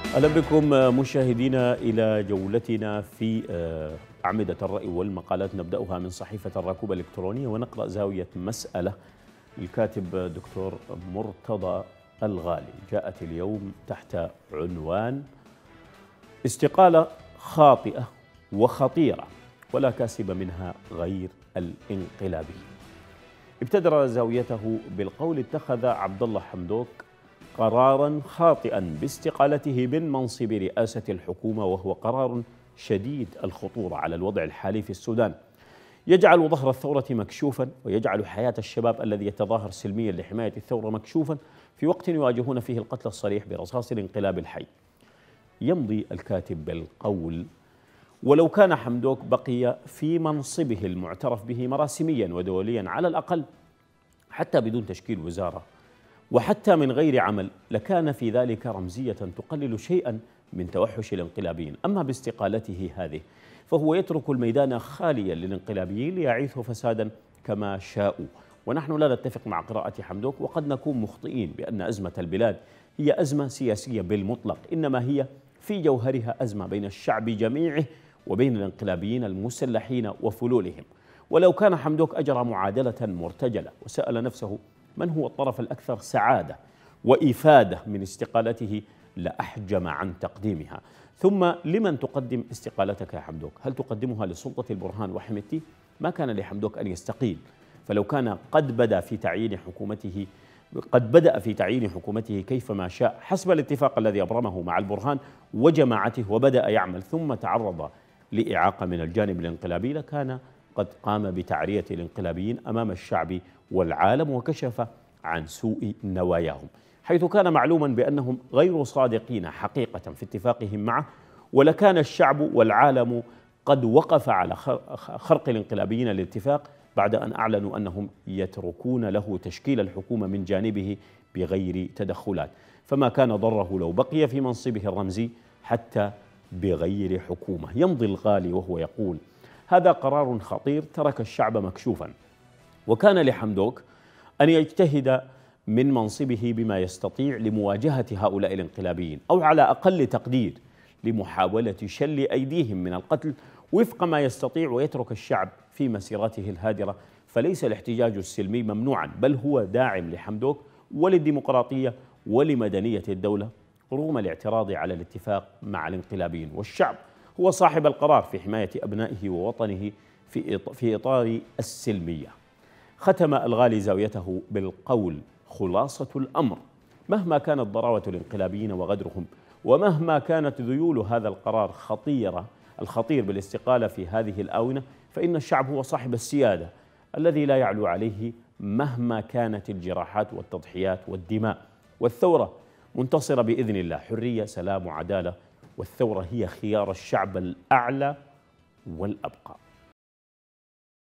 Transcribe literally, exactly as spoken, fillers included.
أهلا بكم مشاهدينا إلى جولتنا في أعمدة الرأي والمقالات. نبدأها من صحيفة الراكوبة الإلكترونية ونقرأ زاوية مسألة للكاتب دكتور مرتضى الغالي. جاءت اليوم تحت عنوان استقالة خاطئة وخطيرة ولا كاسب منها غير الانقلابي. ابتدر زاويته بالقول: اتخذ عبد الله حمدوك قرارا خاطئا باستقالته من منصب رئاسة الحكومة، وهو قرار شديد الخطورة على الوضع الحالي في السودان، يجعل ظهر الثورة مكشوفا ويجعل حياة الشباب الذي يتظاهر سلميا لحماية الثورة مكشوفا في وقت يواجهون فيه القتل الصريح برصاص الانقلاب الحي. يمضي الكاتب بالقول: ولو كان حمدوك بقي في منصبه المعترف به مراسميا ودوليا على الأقل حتى بدون تشكيل وزارة وحتى من غير عمل، لكان في ذلك رمزية تقلل شيئا من توحش الانقلابيين. أما باستقالته هذه فهو يترك الميدان خاليا للانقلابيين ليعيثوا فسادا كما شاءوا. ونحن لا نتفق مع قراءة حمدوك، وقد نكون مخطئين بأن أزمة البلاد هي أزمة سياسية بالمطلق، إنما هي في جوهرها أزمة بين الشعب جميعه وبين الانقلابيين المسلحين وفلولهم. ولو كان حمدوك أجرى معادلة مرتجلة وسأل نفسه من هو الطرف الأكثر سعادة وإفادة من استقالته لأحجم عن تقديمها. ثم لمن تقدم استقالتك يا حمدوك؟ هل تقدمها لسلطة البرهان وحميدتي؟ ما كان لحمدوك أن يستقيل، فلو كان قد بدأ في تعيين حكومته قد بدأ في تعيين حكومته كيفما شاء حسب الاتفاق الذي أبرمه مع البرهان وجماعته وبدأ يعمل، ثم تعرض لإعاقة من الجانب الانقلابي، لكان قد قام بتعرية الانقلابيين أمام الشعب والعالم وكشف عن سوء نواياهم، حيث كان معلوما بأنهم غير صادقين حقيقة في اتفاقهم معه، ولكان الشعب والعالم قد وقف على خرق الانقلابيين الاتفاق بعد أن أعلنوا أنهم يتركون له تشكيل الحكومة من جانبه بغير تدخلات. فما كان ضره لو بقي في منصبه الرمزي حتى بغير حكومة. يمضي الغالي وهو يقول: هذا قرار خطير ترك الشعب مكشوفا، وكان لحمدوك أن يجتهد من منصبه بما يستطيع لمواجهة هؤلاء الانقلابيين، أو على أقل تقدير لمحاولة شل أيديهم من القتل وفق ما يستطيع، ويترك الشعب في مسيرته الهادرة. فليس الاحتجاج السلمي ممنوعا، بل هو داعم لحمدوك وللديمقراطية ولمدنية الدولة رغم الاعتراض على الاتفاق مع الانقلابيين. والشعب هو صاحب القرار في حماية أبنائه ووطنه في إطار السلمية. ختم الغالي زاويته بالقول: خلاصة الأمر، مهما كانت ضراوة الانقلابيين وغدرهم، ومهما كانت ذيول هذا القرار خطيرة الخطير بالاستقالة في هذه الآونة، فإن الشعب هو صاحب السيادة الذي لا يعلو عليه مهما كانت الجراحات والتضحيات والدماء. والثورة منتصرة بإذن الله، حرية سلام وعدالة، والثورة هي خيار الشعب الأعلى والأبقى.